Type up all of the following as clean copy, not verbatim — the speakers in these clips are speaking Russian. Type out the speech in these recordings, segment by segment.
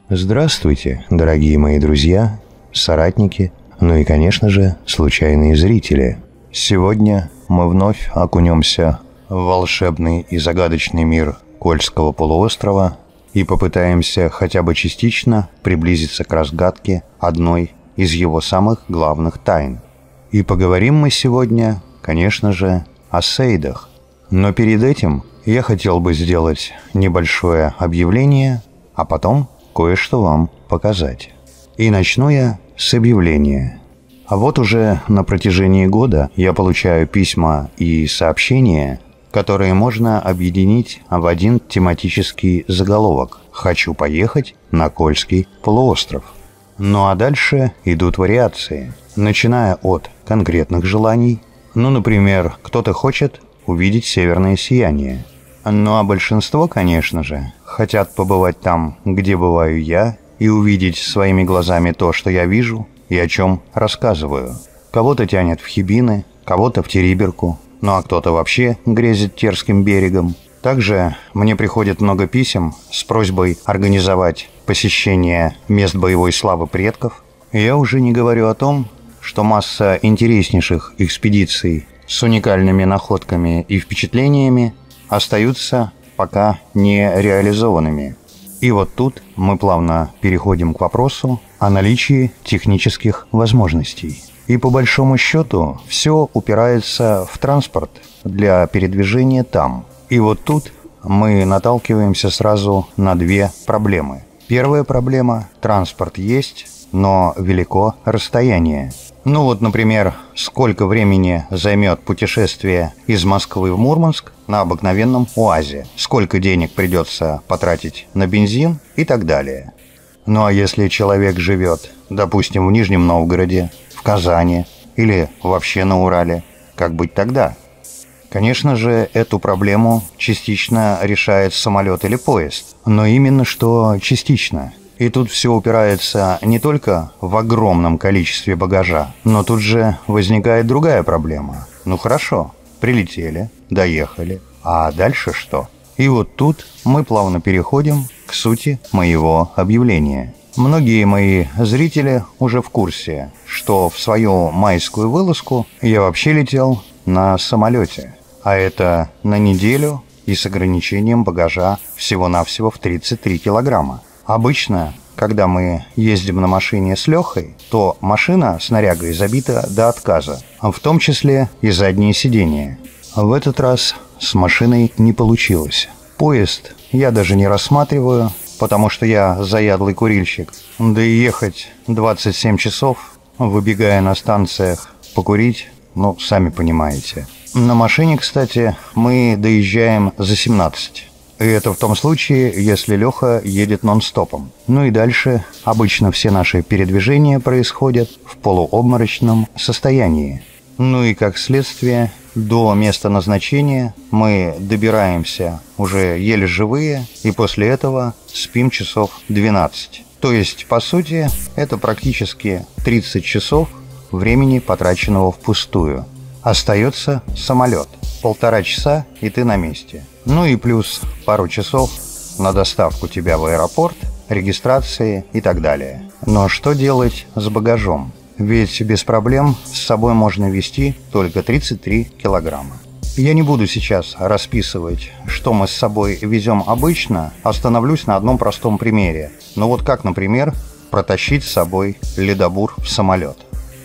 Здравствуйте, дорогие мои друзья, соратники, ну и, конечно же, случайные зрители. Сегодня мы вновь окунемся в волшебный и загадочный мир Кольского полуострова и попытаемся хотя бы частично приблизиться к разгадке одной из его самых главных тайн. И поговорим мы сегодня, конечно же, о сейдах. Но перед этим я хотел бы сделать небольшое объявление, а потом кое-что вам показать. И начну я с объявления. А вот уже на протяжении года я получаю письма и сообщения, которые можно объединить в один тематический заголовок «Хочу поехать на Кольский полуостров». Ну а дальше идут вариации, начиная от конкретных желаний. Ну, например, кто-то хочет увидеть северное сияние. Ну а большинство, конечно же, хотят побывать там, где бываю я, и увидеть своими глазами то, что я вижу и о чем рассказываю. Кого-то тянет в Хибины, кого-то в Териберку, ну а кто-то вообще грезит Терским берегом. Также мне приходит много писем с просьбой организовать посещение мест боевой славы предков. Я уже не говорю о том, что масса интереснейших экспедиций с уникальными находками и впечатлениями остаются пока не реализованными. И вот тут мы плавно переходим к вопросу о наличии технических возможностей. И по большому счету все упирается в транспорт для передвижения там. И вот тут мы наталкиваемся сразу на две проблемы. Первая проблема – транспорт есть, но велико расстояние. Ну вот, например, сколько времени займет путешествие из Москвы в Мурманск на обыкновенном УАЗе, сколько денег придется потратить на бензин и так далее. Ну а если человек живет, допустим, в Нижнем Новгороде, в Казани или вообще на Урале, как быть тогда? Конечно же, эту проблему частично решает самолет или поезд, но именно что частично. И тут все упирается не только в огромном количестве багажа, но тут же возникает другая проблема. Ну хорошо, прилетели, доехали, а дальше что? И вот тут мы плавно переходим к сути моего объявления. Многие мои зрители уже в курсе, что в свою майскую вылазку я вообще летел на самолете. А это на неделю и с ограничением багажа всего-навсего в 33 килограмма. Обычно, когда мы ездим на машине с Лехой, то машина снарягой забита до отказа, в том числе и задние сиденья. В этот раз с машиной не получилось. Поезд я даже не рассматриваю, потому что я заядлый курильщик. Да и ехать 27 часов, выбегая на станциях покурить, ну, сами понимаете. На машине, кстати, мы доезжаем за 17. И это в том случае, если Леха едет нон-стопом. Ну и дальше обычно все наши передвижения происходят в полуобморочном состоянии. Ну и как следствие, до места назначения мы добираемся уже еле живые, и после этого спим часов 12. То есть, по сути, это практически 30 часов времени, потраченного впустую. Остается самолет. 1,5 часа, и ты на месте. Ну и плюс пару часов на доставку тебя в аэропорт, регистрации и так далее. Но что делать с багажом? Ведь без проблем с собой можно везти только 33 килограмма. Я не буду сейчас расписывать, что мы с собой везем обычно, остановлюсь на одном простом примере. Ну вот как, например, протащить с собой ледобур в самолет.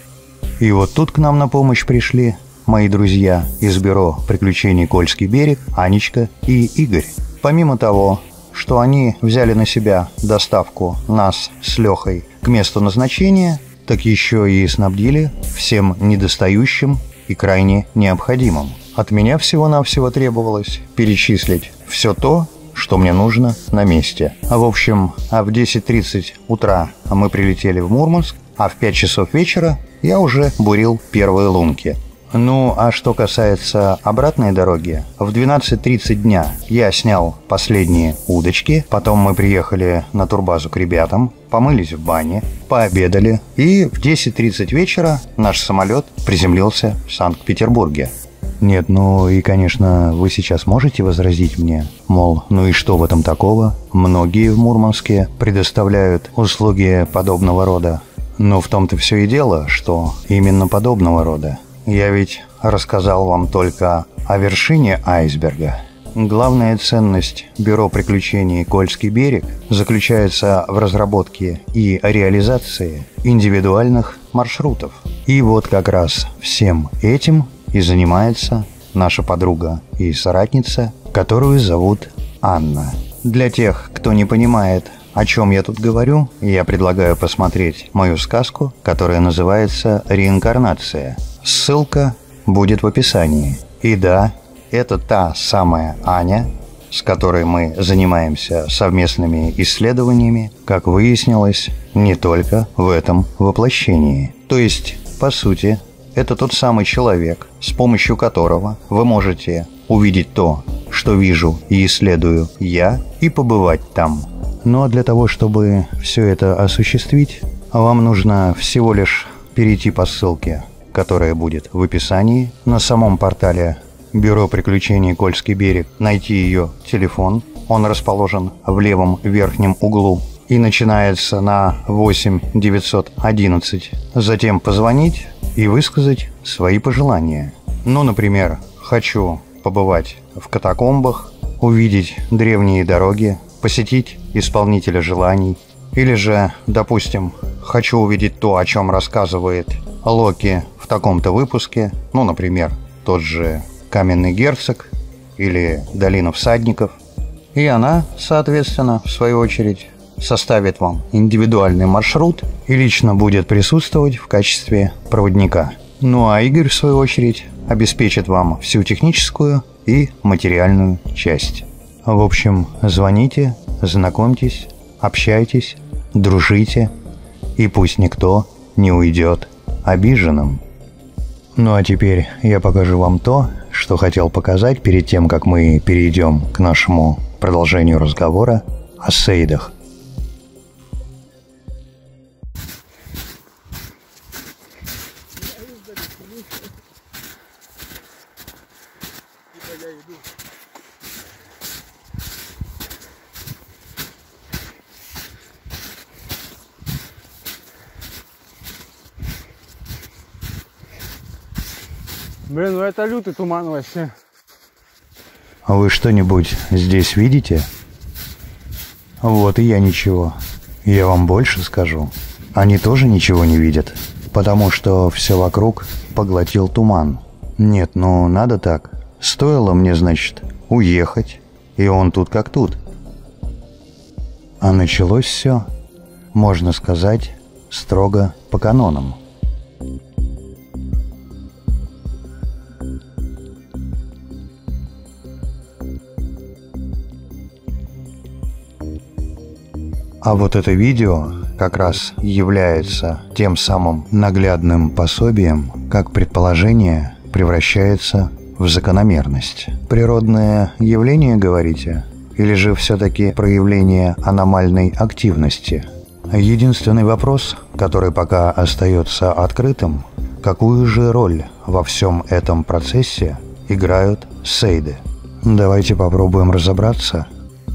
И вот тут к нам на помощь пришли мои друзья из бюро приключений «Кольский берег» Анечка и Игорь. Помимо того, что они взяли на себя доставку нас с Лехой к месту назначения, так еще и снабдили всем недостающим и крайне необходимым. От меня всего-навсего требовалось перечислить все то, что мне нужно на месте. В общем, в 10:30 утра мы прилетели в Мурманск, а в 5 часов вечера я уже бурил первые лунки. Ну, а что касается обратной дороги, в 12:30 дня я снял последние удочки, потом мы приехали на турбазу к ребятам, помылись в бане, пообедали, и в 10:30 вечера наш самолет приземлился в Санкт-Петербурге. Нет, ну и, конечно, вы сейчас можете возразить мне, мол, ну и что в этом такого? Многие в Мурманске предоставляют услуги подобного рода. Но в том-то все и дело, что именно подобного рода. Я ведь рассказал вам только о вершине айсберга. Главная ценность Бюро приключений «Кольский берег» заключается в разработке и реализации индивидуальных маршрутов. И вот как раз всем этим и занимается наша подруга и соратница, которую зовут Анна. Для тех, кто не понимает, о чем я тут говорю, я предлагаю посмотреть мою сказку, которая называется «Реинкарнация». Ссылка будет в описании. И да, это та самая Аня, с которой мы занимаемся совместными исследованиями, как выяснилось, не только в этом воплощении. То есть, по сути, это тот самый человек, с помощью которого вы можете увидеть то, что вижу и исследую я, и побывать там. Ну а для того, чтобы все это осуществить, вам нужно всего лишь перейти по ссылке, которая будет в описании, на самом портале Бюро приключений «Кольский берег», найти ее телефон. Он расположен в левом верхнем углу и начинается на 8 911. Затем позвонить и высказать свои пожелания. Ну, например, хочу побывать в катакомбах, увидеть древние дороги, посетить исполнителя желаний. Или же, допустим, хочу увидеть то, о чем рассказывает Локи в таком-то выпуске. Ну, например, тот же «Каменный герцог» или «Долина всадников». И она, соответственно, в свою очередь, составит вам индивидуальный маршрут и лично будет присутствовать в качестве проводника. Ну а Игорь, в свою очередь, обеспечит вам всю техническую и материальную часть. В общем, звоните, знакомьтесь, общайтесь, дружите, и пусть никто не уйдет обиженным. Ну а теперь я покажу вам то, что хотел показать перед тем, как мы перейдем к нашему продолжению разговора о сейдах. Блин, ну это лютый туман вообще. А вы что-нибудь здесь видите? Вот и я ничего. Я вам больше скажу. Они тоже ничего не видят, потому что все вокруг поглотил туман. Нет, ну надо так. Стоило мне, значит, уехать, и он тут как тут. А началось все, можно сказать, строго по канонам. А вот это видео как раз является тем самым наглядным пособием, как предположение превращается в закономерность. Природное явление, говорите? Или же все-таки проявление аномальной активности? Единственный вопрос, который пока остается открытым, какую же роль во всем этом процессе играют сейды? Давайте попробуем разобраться.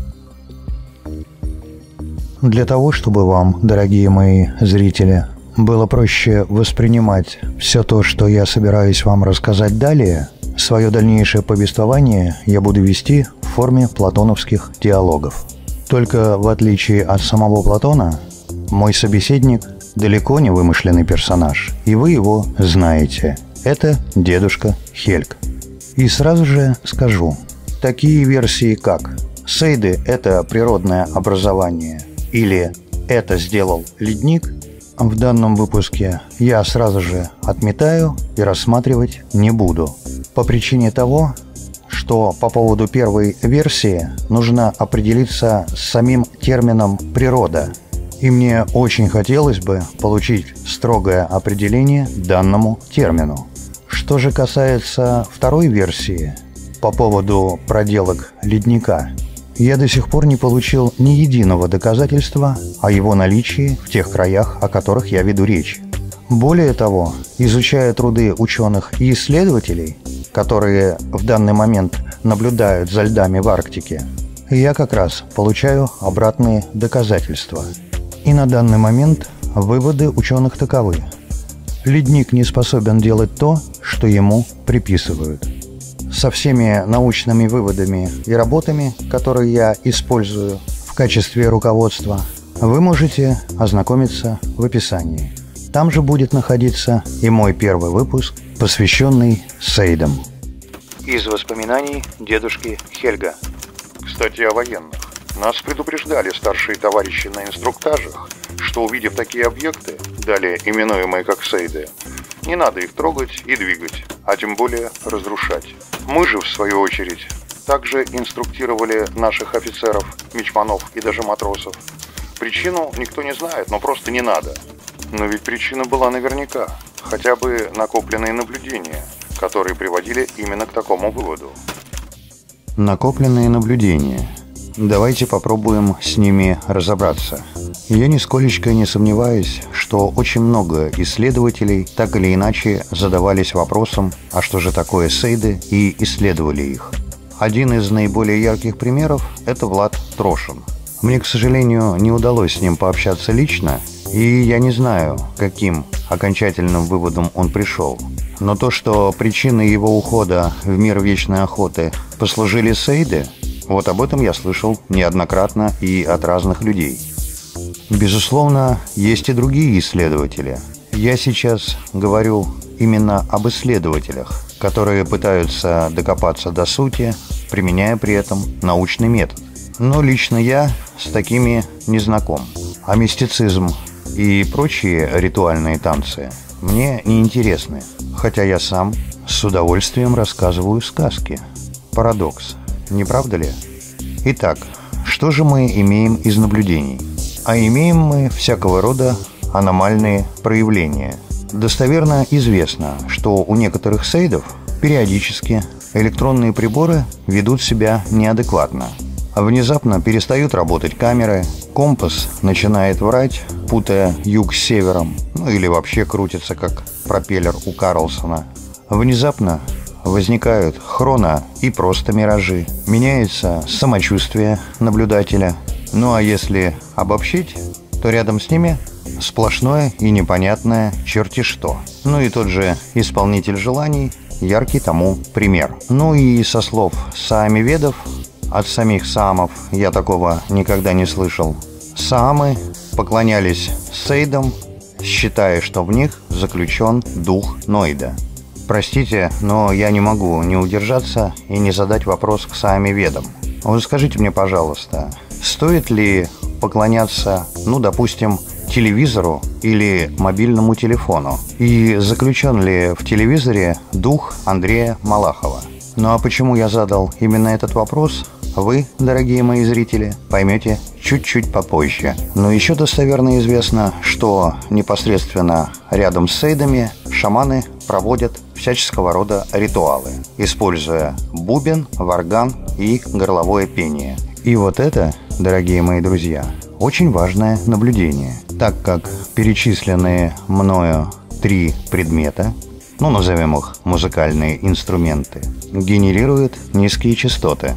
Для того, чтобы вам, дорогие мои зрители, было проще воспринимать все то, что я собираюсь вам рассказать далее, свое дальнейшее повествование я буду вести в форме платоновских диалогов. Только в отличие от самого Платона, мой собеседник далеко не вымышленный персонаж, и вы его знаете. Это дедушка Хельг. И сразу же скажу, такие версии как «Сейды – это природное образование» или «это сделал ледник» в данном выпуске я сразу же отметаю и рассматривать не буду. По причине того, что по поводу первой версии нужно определиться с самим термином «природа». И мне очень хотелось бы получить строгое определение данному термину. Что же касается второй версии, по поводу проделок ледника, я до сих пор не получил ни единого доказательства о его наличии в тех краях, о которых я веду речь. Более того, изучая труды ученых и исследователей, которые в данный момент наблюдают за льдами в Арктике, я как раз получаю обратные доказательства. И на данный момент выводы ученых таковы. Ледник не способен делать то, что ему приписывают. Со всеми научными выводами и работами, которые я использую в качестве руководства, вы можете ознакомиться в описании. Там же будет находиться и мой первый выпуск, посвященный сейдам. Из воспоминаний дедушки Хельга. Кстати, о военных. Нас предупреждали старшие товарищи на инструктажах, что, увидев такие объекты, далее именуемые как сейды, не надо их трогать и двигать, а тем более разрушать. Мы же, в свою очередь, также инструктировали наших офицеров, мичманов и даже матросов. Причину никто не знает, но просто не надо. Но ведь причина была наверняка, хотя бы накопленные наблюдения, которые приводили именно к такому выводу. Накопленные наблюдения. Давайте попробуем с ними разобраться. Я нисколечко не сомневаюсь, что очень много исследователей так или иначе задавались вопросом, а что же такое сейды, и исследовали их. Один из наиболее ярких примеров – это Влад Трошин. Мне, к сожалению, не удалось с ним пообщаться лично, и я не знаю, каким окончательным выводом он пришел. Но то, что причиной его ухода в мир вечной охоты послужили сейды, вот об этом я слышал неоднократно и от разных людей. Безусловно, есть и другие исследователи. Я сейчас говорю именно об исследователях, которые пытаются докопаться до сути, применяя при этом научный метод. Но лично я с такими не знаком. А мистицизм и прочие ритуальные танцы мне не интересны, хотя я сам с удовольствием рассказываю сказки. Парадокс, не правда ли? Итак, что же мы имеем из наблюдений? А имеем мы всякого рода аномальные проявления. Достоверно известно, что у некоторых сейдов периодически электронные приборы ведут себя неадекватно. Внезапно перестают работать камеры, компас начинает врать, путая юг с севером, ну или вообще крутится, как пропеллер у Карлсона. Внезапно возникают хроно и просто миражи, меняется самочувствие наблюдателя. Ну а если обобщить, то рядом с ними сплошное и непонятное черти что. Ну и тот же исполнитель желаний – яркий тому пример. Ну и со слов саами-ведов, от самих саамов я такого никогда не слышал. Саамы поклонялись сейдам, считая, что в них заключен дух Ноида. Простите, но я не могу не удержаться и не задать вопрос к саами-ведам. Вы скажите мне, пожалуйста, стоит ли поклоняться, ну, допустим, телевизору или мобильному телефону? И заключен ли в телевизоре дух Андрея Малахова? Ну а почему я задал именно этот вопрос, вы, дорогие мои зрители, поймете чуть-чуть попозже. Но еще достоверно известно, что непосредственно рядом с сейдами шаманы проводят всяческого рода ритуалы, используя бубен, варган и горловое пение. И вот это, дорогие мои друзья, очень важное наблюдение, так как перечисленные мною 3 предмета, ну назовем их музыкальные инструменты, генерируют низкие частоты.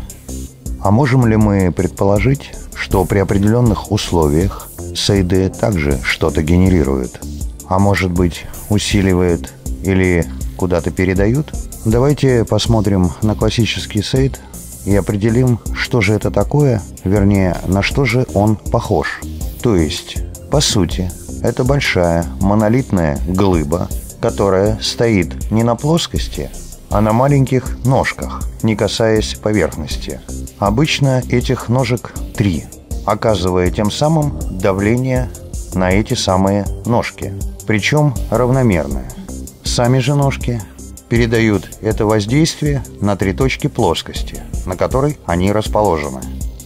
А можем ли мы предположить, что при определенных условиях сейды также что-то генерируют? А может быть, усиливают или куда-то передают? Давайте посмотрим на классический сейд и определим, что же это такое, вернее, на что же он похож. То есть, по сути, это большая монолитная глыба, которая стоит не на плоскости, а на маленьких ножках, не касаясь поверхности. Обычно этих ножек 3, оказывая тем самым давление на эти самые ножки, причем равномерное. Сами же ножки передают это воздействие на 3 точки плоскости, на которой они расположены.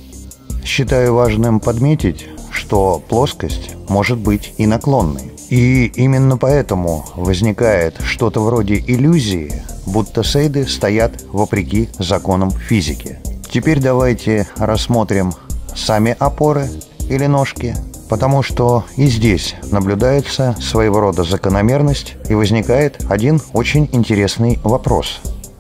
Считаю важным подметить, что плоскость может быть и наклонной. И именно поэтому возникает что-то вроде иллюзии, будто сейды стоят вопреки законам физики. Теперь давайте рассмотрим сами опоры или ножки, потому что и здесь наблюдается своего рода закономерность и возникает один очень интересный вопрос.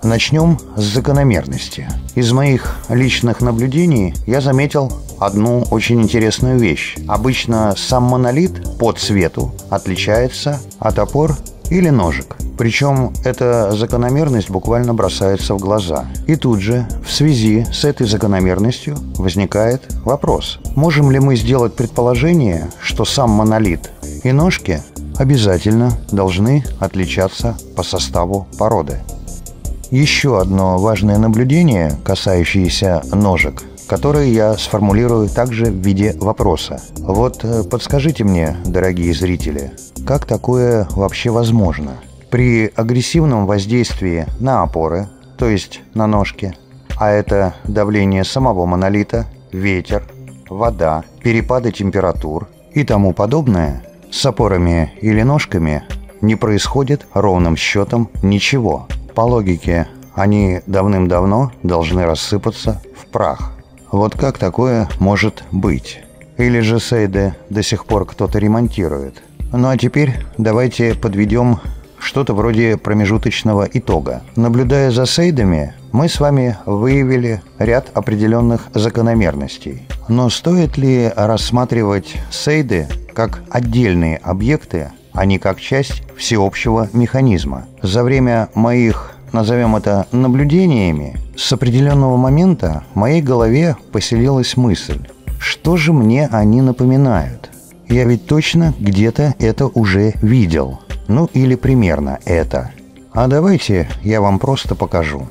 Начнем с закономерности. Из моих личных наблюдений я заметил одну очень интересную вещь. Обычно сам монолит по цвету отличается от опор или ножек. Причем эта закономерность буквально бросается в глаза. И тут же, в связи с этой закономерностью, возникает вопрос. Можем ли мы сделать предположение, что сам монолит и ножки обязательно должны отличаться по составу породы? Еще одно важное наблюдение, касающееся ножек, которые я сформулирую также в виде вопроса. Вот подскажите мне, дорогие зрители, как такое вообще возможно? При агрессивном воздействии на опоры, то есть на ножки, а это давление самого монолита, ветер, вода, перепады температур и тому подобное, с опорами или ножками не происходит ровным счетом ничего. По логике, они давным-давно должны рассыпаться в прах. Вот как такое может быть? Или же сейды до сих пор кто-то ремонтирует? Ну а теперь давайте подведем что-то вроде промежуточного итога. Наблюдая за сейдами, мы с вами выявили ряд определенных закономерностей. Но стоит ли рассматривать сейды как отдельные объекты, а не как часть всеобщего механизма? За время моих, назовем это, наблюдениями, с определенного момента в моей голове поселилась мысль: что же мне они напоминают? Я ведь точно где-то это уже видел. Ну или примерно это. А давайте я вам просто покажу.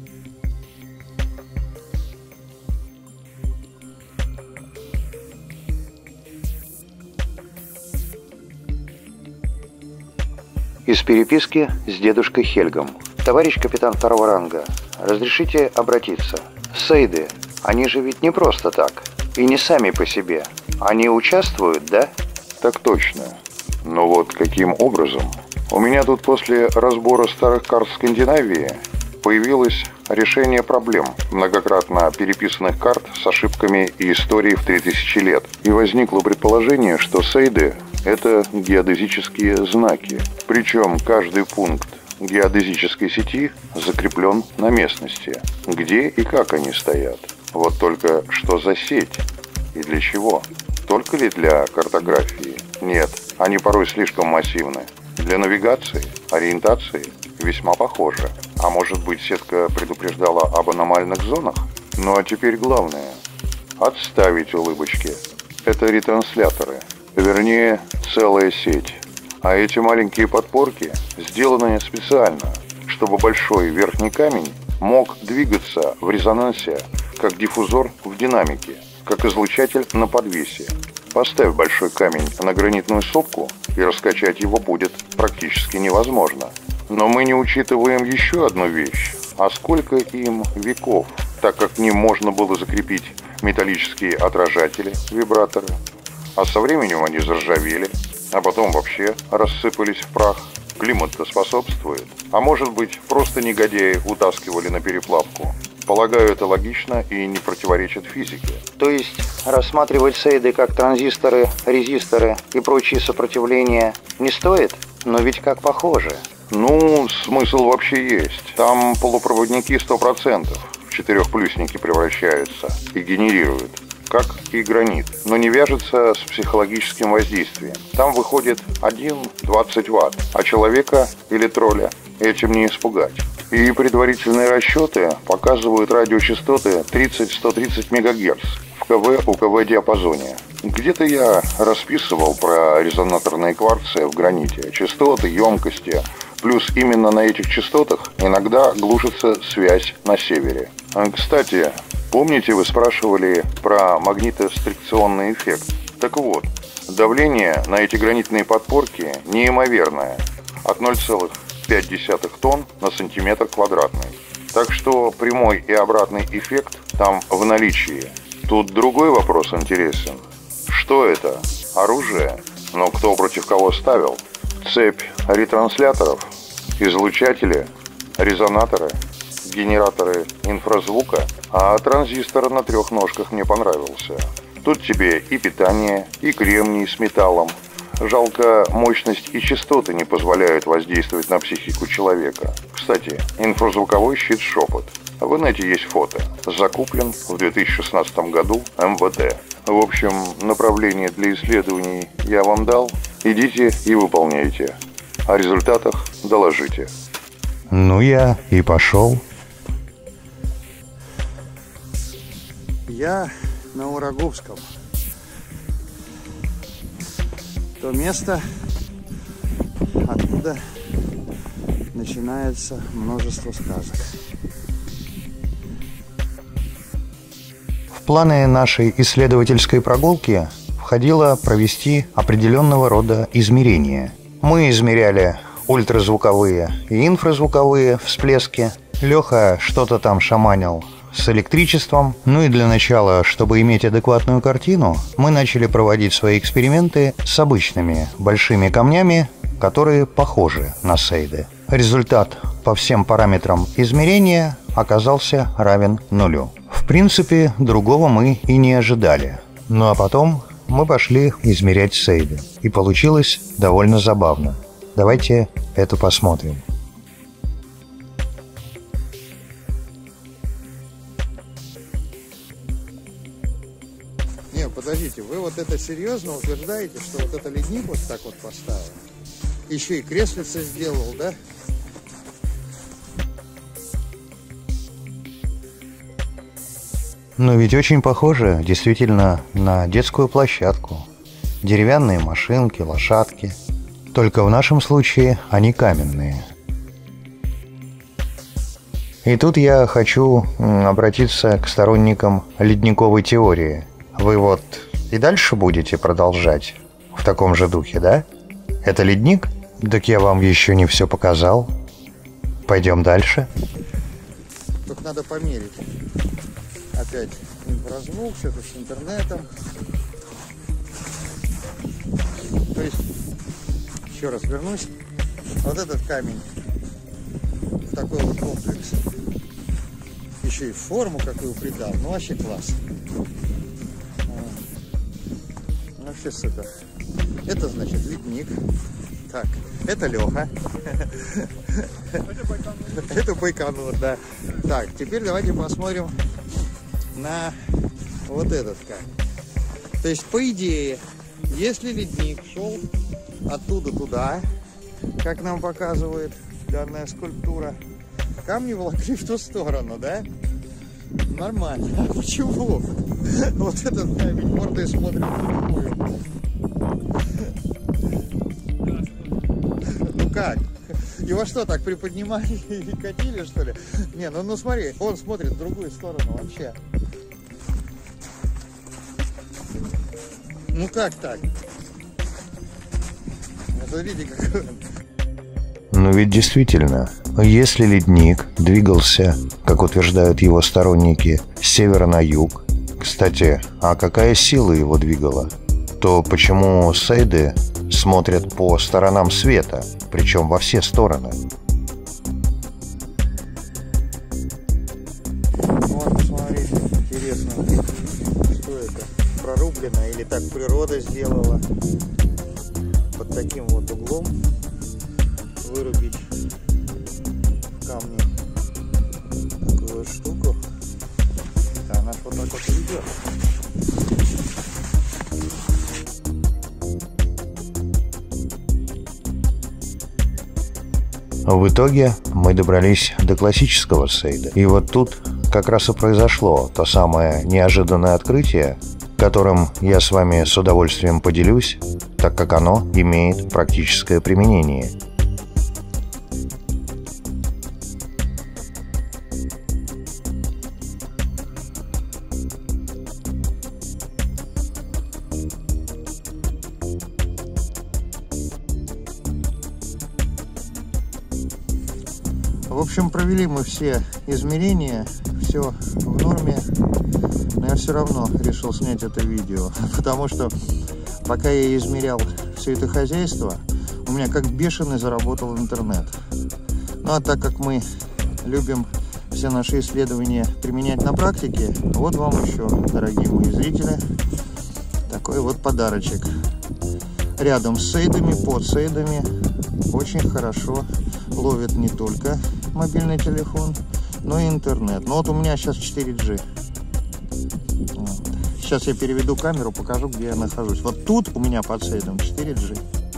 Из переписки с дедушкой Хельгом. Товарищ капитан второго ранга, разрешите обратиться. Сейды, они же ведь не просто так. И не сами по себе. Они участвуют, да? Так точно. Но вот каким образом? У меня тут после разбора старых карт Скандинавии появилось решение проблем, многократно переписанных карт с ошибками и историей в 3000 лет. И возникло предположение, что сейды – это геодезические знаки. Причем каждый пункт геодезической сети закреплен на местности, где и как они стоят. Вот только что за сеть и для чего? Только ли для картографии? Нет, они порой слишком массивны. Для навигации, ориентации весьма похожи. А может быть, сетка предупреждала об аномальных зонах? Ну а теперь главное – отставить улыбочки. Это ретрансляторы, вернее, целая сеть. А эти маленькие подпорки сделаны специально, чтобы большой верхний камень мог двигаться в резонансе, как диффузор в динамике, как излучатель на подвесе. Поставь большой камень на гранитную сопку, и раскачать его будет практически невозможно. Но мы не учитываем еще одну вещь. А сколько им веков, так как к ним можно было закрепить металлические отражатели, вибраторы. А со временем они заржавели, а потом вообще рассыпались в прах. Климат-то способствует. А может быть, просто негодяи утаскивали на переплавку. Полагаю, это логично и не противоречит физике. То есть рассматривать сейды как транзисторы, резисторы и прочие сопротивления не стоит? Но ведь как похоже. Ну, смысл вообще есть. Там полупроводники 100% в четырехплюсники превращаются и генерируют, как и гранит, но не вяжется с психологическим воздействием. Там выходит 1-20 Вт, а человека или тролля этим не испугать. И предварительные расчеты показывают радиочастоты 30-130 МГц в КВ-УКВ диапазоне. Где-то я расписывал про резонаторные кварцы в граните, частоты, емкости. Плюс именно на этих частотах иногда глушится связь на севере. Кстати, помните, вы спрашивали про магнитострикционный эффект? Так вот, давление на эти гранитные подпорки неимоверное. От 0,5 тонн на сантиметр квадратный. Так что прямой и обратный эффект там в наличии. Тут другой вопрос интересен. Что это? Оружие? Но кто против кого ставил? Цепь ретрансляторов, излучатели, резонаторы, генераторы инфразвука, а транзистор на 3 ножках мне понравился. Тут тебе и питание, и кремний с металлом, Жалко, мощность и частоты не позволяют воздействовать на психику человека. Кстати, инфразвуковой щит «Шепот». В инете есть фото. Закуплен в 2016 году МВД. В общем, направление для исследований я вам дал. Идите и выполняйте. О результатах доложите. Ну я и пошел. Я на Ураговском. То место, откуда начинается множество сказок. В планы нашей исследовательской прогулки входило провести определенного рода измерения. Мы измеряли ультразвуковые и инфразвуковые всплески. Леха что-то там шаманил с электричеством. Ну и для начала, чтобы иметь адекватную картину, мы начали проводить свои эксперименты с обычными большими камнями, которые похожи на сейды. Результат по всем параметрам измерения оказался равен нулю. В принципе, другого мы и не ожидали. Ну а потом мы пошли измерять сейды. И получилось довольно забавно. Давайте это посмотрим. Не, подождите, вы вот это серьезно утверждаете, что вот это ледник вот так вот поставил? Еще и креслица сделал, да? Но ведь очень похоже действительно на детскую площадку. Деревянные машинки, лошадки. Только в нашем случае они каменные. И тут я хочу обратиться к сторонникам ледниковой теории. Вы вот и дальше будете продолжать в таком же духе, да? Это ледник? Так я вам еще не все показал. Пойдем дальше. Тут надо померить. Опять инфразвук, все это с интернетом. То есть, еще раз вернусь. Вот этот камень, такой вот комплекс. Еще и форму какую придал. Ну вообще класс. Вообще супер. Это значит ледник. Так, это Леха. Это Байконур, да. Так, теперь давайте посмотрим на вот этот камень. То есть, по идее, если ледник шел оттуда туда, как нам показывает данная скульптура, камни волокли в ту сторону, да? Нормально. А почему? Вот этот камень мордой смотрит в другую. Ну как? Его что, так приподнимали и катили, что ли? Не, ну смотри, он смотрит в другую сторону вообще. Ну как так? Смотрите, какой он. Но ведь действительно, если ледник двигался, как утверждают его сторонники, с севера на юг, кстати, а какая сила его двигала, то почему сейды смотрят по сторонам света, причем во все стороны? Вот, посмотрите, интересно, что это, прорублено или так природа сделала, под таким вот углом вырубить в камне такую штуку. Да, она вот так вот и идет. В итоге мы добрались до классического сейда. И вот тут как раз и произошло то самое неожиданное открытие, которым я с вами с удовольствием поделюсь, так как оно имеет практическое применение. В общем, провели мы все измерения, все в норме, но я все равно решил снять это видео, потому что пока я измерял все это хозяйство, у меня как бешеный заработал интернет. Ну а так как мы любим все наши исследования применять на практике, вот вам еще, дорогие мои зрители, такой вот подарочек. рядом с сейдами, под сейдами. Очень хорошо ловит не только мобильный телефон, но и интернет. Но вот у меня сейчас 4G. Вот. Сейчас я переведу камеру, покажу, где я нахожусь. Вот тут у меня под сейдом 4G.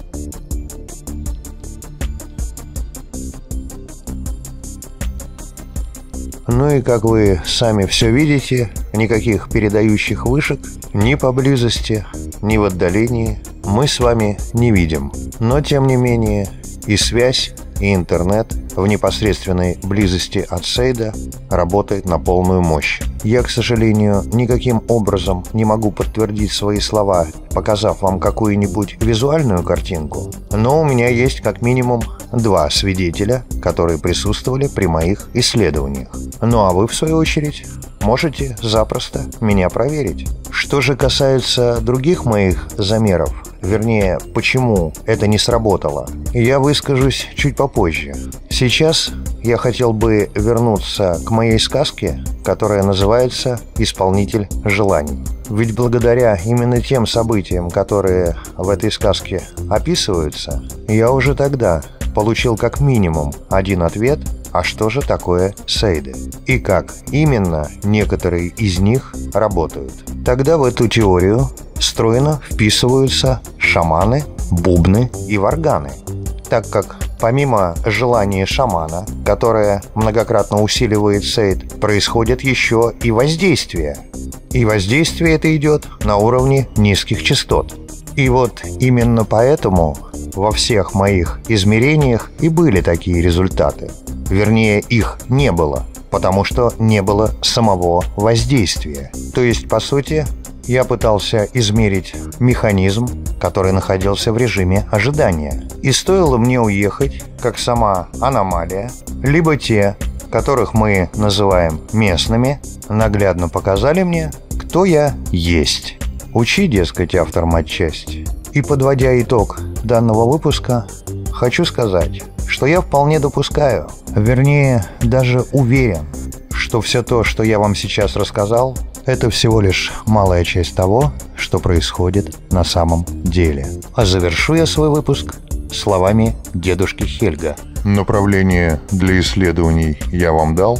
Ну и как вы сами все видите, никаких передающих вышек ни поблизости, ни в отдалении мы с вами не видим. Но тем не менее и связь, и интернет в непосредственной близости от сейда работает на полную мощь. Я, к сожалению, никаким образом не могу подтвердить свои слова, показав вам какую-нибудь визуальную картинку, но у меня есть как минимум 2 свидетеля, которые присутствовали при моих исследованиях. Ну а вы, в свою очередь, можете запросто меня проверить. Что же касается других моих замеров, вернее, почему это не сработало, я выскажусь чуть попозже. Сейчас я хотел бы вернуться к моей сказке, которая называется «Исполнитель желаний». Ведь благодаря именно тем событиям, которые в этой сказке описываются, я уже тогда получил как минимум один ответ, а что же такое сейды и как именно некоторые из них работают. Тогда в эту теорию стройно вписываются шаманы, бубны и варганы, так как помимо желания шамана, которое многократно усиливает сейд, происходит еще и воздействие. И воздействие это идет на уровне низких частот. И вот именно поэтому во всех моих измерениях и были такие результаты. Вернее, их не было, потому что не было самого воздействия. То есть, по сути, я пытался измерить механизм, который находился в режиме ожидания. И стоило мне уехать, как сама аномалия, либо те, которых мы называем местными, наглядно показали мне, кто я есть. Учи, дескать, автор матчасти. И подводя итог данного выпуска, хочу сказать, что я вполне допускаю, вернее, даже уверен, что все то, что я вам сейчас рассказал, это всего лишь малая часть того, что происходит на самом деле. А завершу я свой выпуск словами дедушки Хельга. Направление для исследований я вам дал.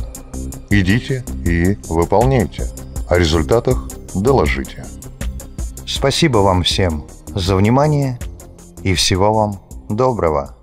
Идите и выполняйте. О результатах доложите. Спасибо вам всем за внимание и всего вам доброго.